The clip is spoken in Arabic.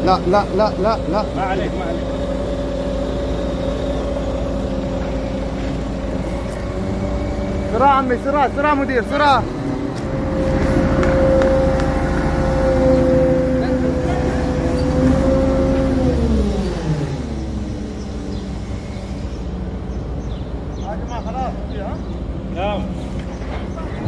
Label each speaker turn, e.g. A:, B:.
A: لا لا لا لا لا.
B: ما عليك ما عليك.
A: سرعة عمي، سرعة سرعة مدير، سرعة. يا جماعة خلاص.
B: نعم.